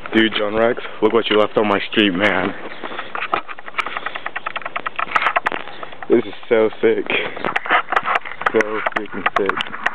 Dude, John Rex, look what you left on my street, man. This is so sick. So freaking sick.